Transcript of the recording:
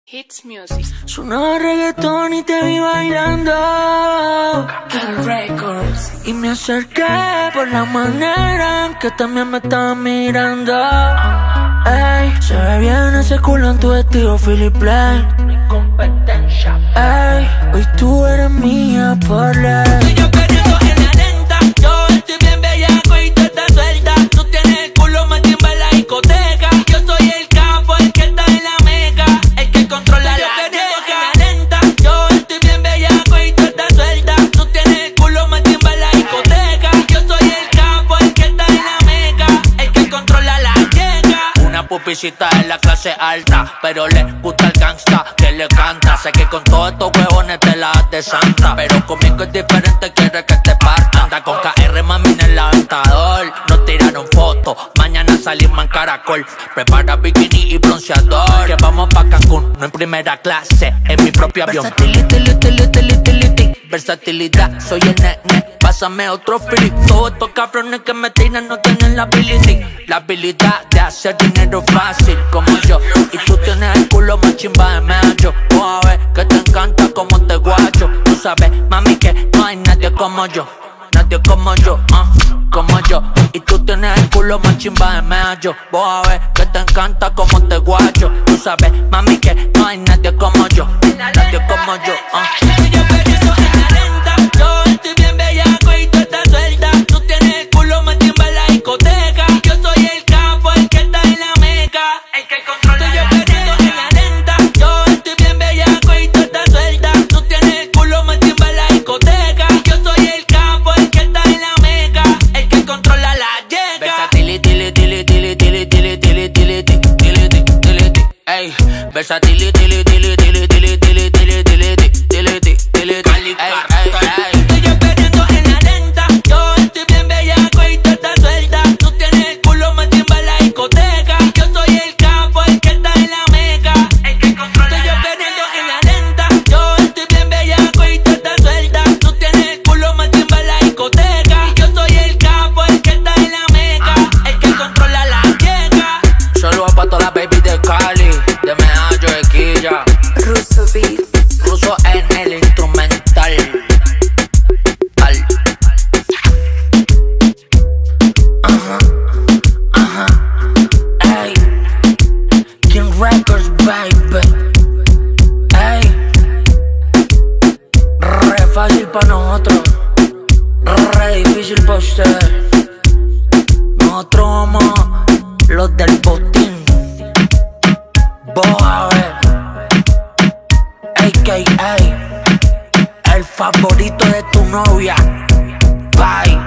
Hits Music. Sonaba reggaetón y te vi bailando Records. y me acerqué por la manera en que también me estabas mirando. Ey, se ve bien ese culo en tu vestido Philip Plain. Mi competencia. Ey, hoy tú eres mía por ley. Y yo queriendo en la lenta. Yo estoy bien bellaco y tú estás suelta. Tú tienes el culo más timba en la discoteca. Yo soy el capo, el que está en la meca, el que controla la lenta. Yo estoy bien bellaco y tú estás suelta. Tú tienes el culo más timba en la discoteca. Yo soy el capo, el que está en la meca, el que controla la yeca. Una pupicita en la clase alta, pero le gusta el gangsta que le canta. Sé que con todos estos huevones te la das de santa, pero conmigo es diferente, quiere que te parta. Anda con KR, mami, en el aventador. Nos tiraron fotos, mañana salimos en caracol. Prepara bikini y bronceador, que vamos pa' Cancún, no en primera clase, en mi propio avión. Versatilidad, soy el nene, pásame otro free. Todos estos cabrones que me tiran no tienen la habilidad de hacer dinero fácil como yo. Y tú tienes el culo más chimba de macho. Vos a ver que te encanta como te guacho. Tú sabes, mami, que no hay nadie como yo. Nadie como yo, como yo. Y tú tienes el culo más chimba de macho. Vos a ver que te encanta como te guacho. Tú sabes, mami, que no hay nadie como yo. Nadie como yo, Yo queriendo en la lenta. Yo estoy bien bellaco y tú estás suelta. Tú tienes el culo más timba en la discoteca. Yo soy el capo, el que está en la meca, el que controla. Yo queriendo en la lenta. Yo estoy bien bellaco y tú estás suelta. Tú tienes el culo más timba en la discoteca. Yo soy el capo, el que está en la meca, el que controla la yeca. Ey, versatility, Y yo queriendo en la lenta. Yo estoy bien bellaco y tú estás suelta. Tú tienes el culo más timba en la discoteca. Yo soy el capo, el que está en la meca, el que controla. Yo queriendo en la lenta. Yo estoy bien bellaco y tú estás suelta. Tú tienes el culo más timba en la discoteca. Yo soy el capo, el que está en la meca, el que controla la yeca. Solo va pa' todas las baby de Cali, de Medallo, de Quilla. Russo Beats. Ruso en el instrumental. Ey, King Records, baby. Ey, re fácil pa' nosotros, re difícil pa' ustedes. Nosotros somos los del botín. Vos a ver, a.k.a. el favorito de tu novia. Bye.